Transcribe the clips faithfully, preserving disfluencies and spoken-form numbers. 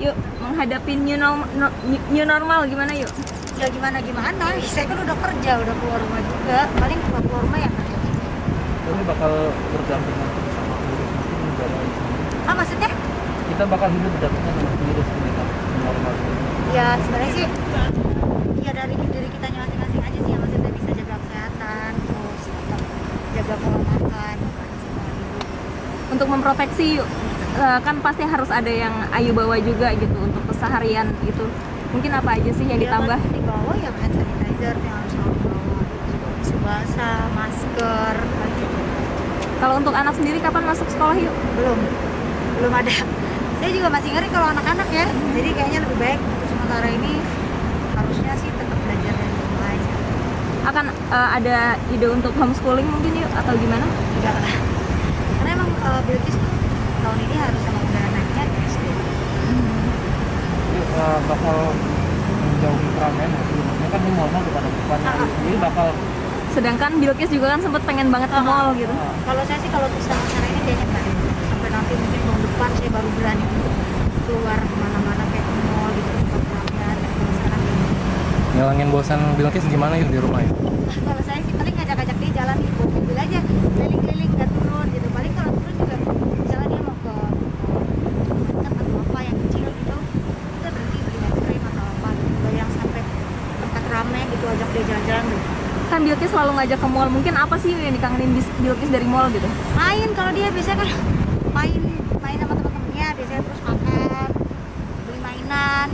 Yuk, menghadapi new, norm, no, new normal gimana yuk? Ya gimana gimana, saya kan udah kerja, udah keluar rumah juga. Paling keluar keluar rumah ya kerja. Ini bakal berdampingan sama virus mungkin negara ini. Ah maksudnya? Kita bakal hidup berdampingan sama virus ini kan normal. Ya sebenarnya sih ya dari diri kita masing-masing aja sih ya, maksudnya bisa jaga kesehatan, terus tetap jaga pola makan, semua hidup. Untuk memproteksi yuk, eh, kan pasti harus ada yang Ayu bawa juga gitu untuk keseharian itu. Mungkin apa aja sih yang Ya, ditambah? kan di bawah yang hand sanitizer yang harus selalu bawa, tisu basah, masker, kan gitu. Kalau untuk anak sendiri kapan masuk sekolah yuk? Belum, belum ada. Saya juga masih ngeri kalau anak-anak ya. Jadi kayaknya lebih baik untuk sementara ini harusnya sih tetap belajar dari rumah aja. Akan eh, ada ide untuk homeschooling mungkin yuk atau gimana? Enggak lah. Karena emang uh, Bilkis tuh tahun ini harus sama udah naiknya di S D. Jadi uh, bakal menjauhi keramaian ya sebenarnya kan ini mall-mall kepada depannya. Ah, ah. Jadi bakal Sedangkan Bilkis juga kan sempet pengen banget ke Ah, mall gitu. uh, Kalau saya sih kalau untuk sekarang ini kayaknya enggak. Sampai nanti mungkin tahun depan saya baru berani untuk keluar kemana-mana kayak ke mall gitu, tempat keramaian. Kalau sekarang ya. ngilangin bosan Bilkis gimana yuk di rumah yuk? Ah, kalau saya sih paling ngajak-ngajak dia jalan di bawa mobil aja, keliling-keliling nggak turun gitu. Paling kalau turun juga misalnya dia mau ke tempat atau apa yang kecil gitu, kita berhenti beli es krim atau apa gitu. Nggak yang sampai tempat rame gitu ajak dia jalan-jalan gitu. Kan Bilkis selalu ngajak ke mall. Mungkin apa sih yang dikangenin Bis- Bilkis dari mall gitu? Main kalau dia biasanya kan main main sama teman-temannya, biasanya terus makan, beli mainan.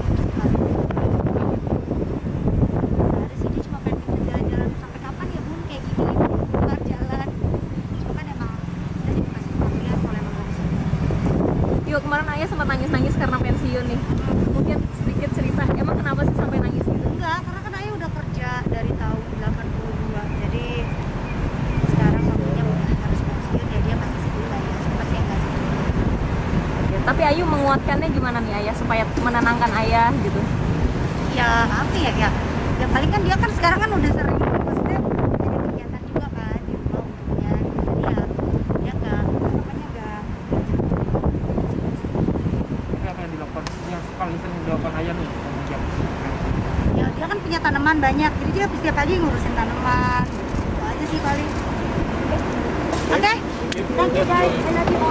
Ada sih dia cuma pengen kita jalan-jalan sampai kapan ya bun kayak gini keluar jalan. Cuma kan emang kita juga kasih pengertian kalau emang nggak bisa. Yuk, kemarin Ayah sempat nangis-nangis karena pensiun nih. Mungkin sedikit cerita, emang kenapa sih sampai nangis gitu? Enggak, karena kan Ayu udah kerja dari tahun delapan puluh dua. Jadi sekarang waktunya udah harus pensiun ya dia masih sedih lah ya. Pasti enggak sih. Ya, tapi Ayu menguatkannya gimana nih Ayah supaya menenangkan Ayah gitu? Ya apa ya ya. Ya paling kan dia kan sekarang kan udah sering maksudnya ada kegiatan juga kan di rumah untuknya. Jadi ya dia enggak namanya enggak Ini apa yang dilakukan yang paling sering dilakukan ayah nih? Jam. ya dia kan punya tanaman banyak. Jadi dia setiap pagi ngurusin tanaman. Itu aja sih paling. Oke. Thank you guys. I love you all.